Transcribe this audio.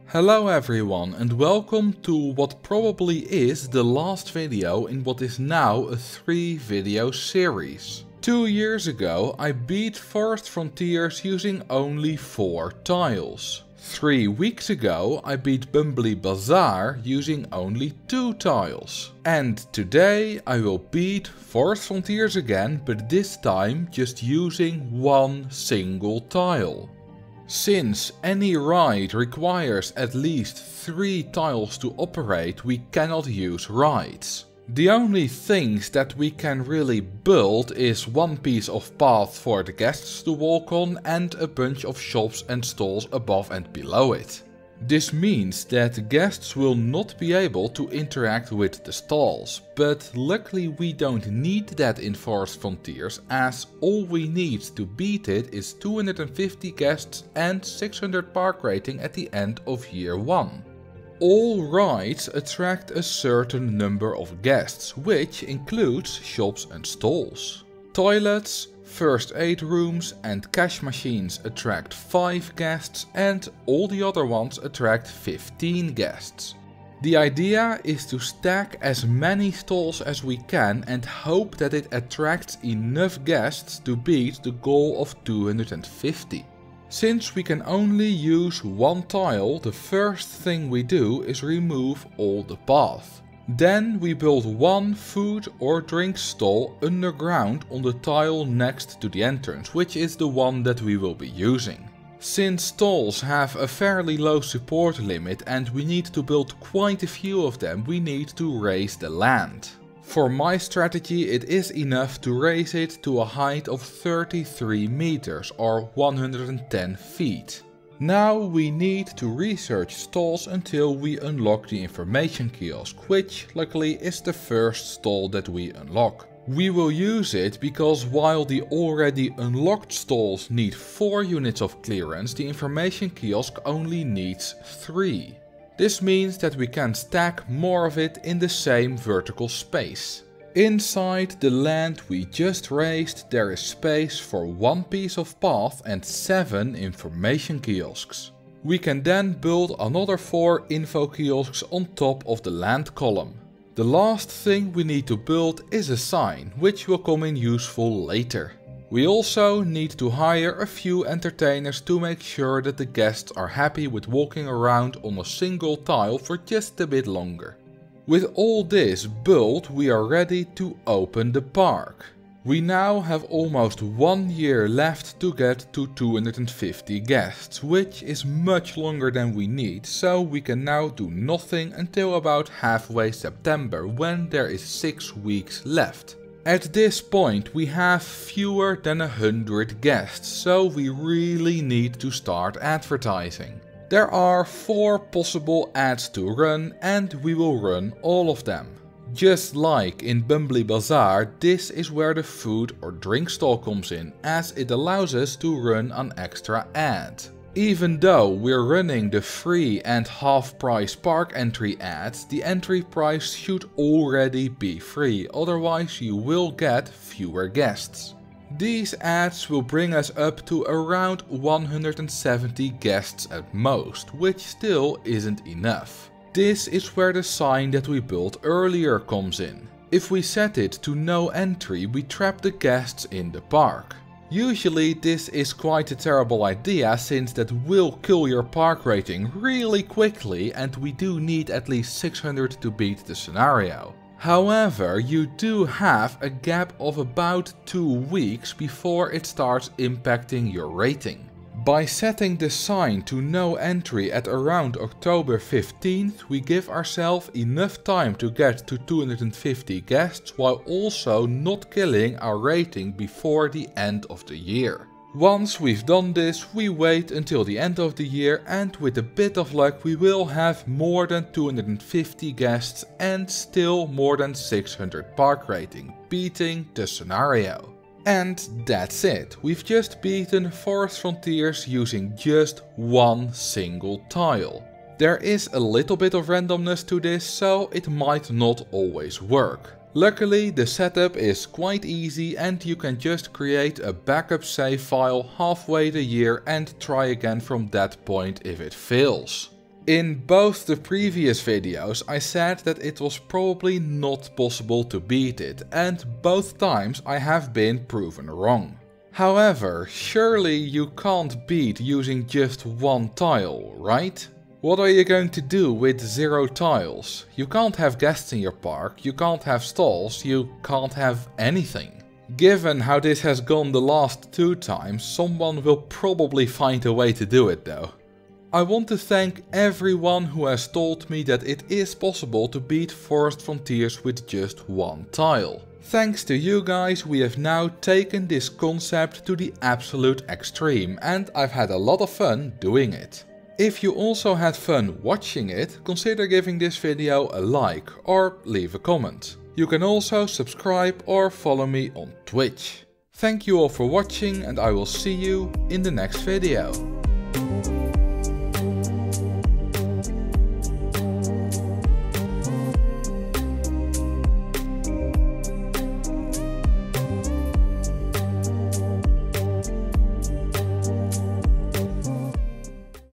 Hello everyone and welcome to what probably is the last video in what is now a 3-video series. 2 years ago I beat Forest Frontiers using only 4 tiles. 3 weeks ago I beat Bumbly Bazaar using only 2 tiles. And today I will beat Forest Frontiers again, but this time just using 1 single tile. Since any ride requires at least 3 tiles to operate, we cannot use rides. The only things that we can really build is 1 piece of path for the guests to walk on and a bunch of shops and stalls above and below it. This means that guests will not be able to interact with the stalls, but luckily we don't need that in Forest Frontiers, as all we need to beat it is 250 guests and 600 park rating at the end of year 1. All rides attract a certain number of guests, which includes shops and stalls. Toilets, first aid rooms and cash machines attract 5 guests and all the other ones attract 15 guests. The idea is to stack as many stalls as we can and hope that it attracts enough guests to beat the goal of 250. Since we can only use 1 tile, the first thing we do is remove all the path. Then we build 1 food or drink stall underground on the tile next to the entrance, which is the one that we will be using. Since stalls have a fairly low support limit and we need to build quite a few of them, we need to raise the land. For my strategy it is enough to raise it to a height of 33 meters or 110 feet. Now we need to research stalls until we unlock the information kiosk, which luckily is the first stall that we unlock. We will use it because while the already unlocked stalls need 4 units of clearance, the information kiosk only needs 3. This means that we can stack more of it in the same vertical space. Inside the land we just raised there is space for 1 piece of path and 7 information kiosks. We can then build another 4 info kiosks on top of the land column. The last thing we need to build is a sign, which will come in useful later. We also need to hire a few entertainers to make sure that the guests are happy with walking around on a single tile for just a bit longer. With all this built, we are ready to open the park. We now have almost 1 year left to get to 250 guests, which is much longer than we need, so we can now do nothing until about halfway September, when there is 6 weeks left. At this point we have fewer than 100 guests, so we really need to start advertising. There are 4 possible ads to run and we will run all of them. Just like in Bumbly Bazaar, this is where the food or drink stall comes in, as it allows us to run an extra ad. Even though we're running the free and half price park entry ads, the entry price should already be free, otherwise you will get fewer guests. These ads will bring us up to around 170 guests at most, which still isn't enough. This is where the sign that we built earlier comes in. If we set it to no entry, we trap the guests in the park. Usually this is quite a terrible idea, since that will kill your park rating really quickly and we do need at least 600 to beat the scenario. However, you do have a gap of about 2 weeks before it starts impacting your rating. By setting the sign to no entry at around October 15th, we give ourselves enough time to get to 250 guests while also not killing our rating before the end of the year. Once we've done this, we wait until the end of the year and with a bit of luck we will have more than 250 guests and still more than 600 park rating, beating the scenario. And that's it, we've just beaten Forest Frontiers using just 1 single tile. There is a little bit of randomness to this, so it might not always work. Luckily the setup is quite easy and you can just create a backup save file halfway the year and try again from that point if it fails. In both the previous videos I said that it was probably not possible to beat it, and both times I have been proven wrong. However, surely you can't beat using just one tile, right? What are you going to do with 0 tiles? You can't have guests in your park, you can't have stalls, you can't have anything. Given how this has gone the last 2 times, someone will probably find a way to do it though. I want to thank everyone who has told me that it is possible to beat Forest Frontiers with just one tile. Thanks to you guys, we have now taken this concept to the absolute extreme, and I've had a lot of fun doing it. If you also had fun watching it, consider giving this video a like or leave a comment. You can also subscribe or follow me on Twitch. Thank you all for watching, and I will see you in the next video.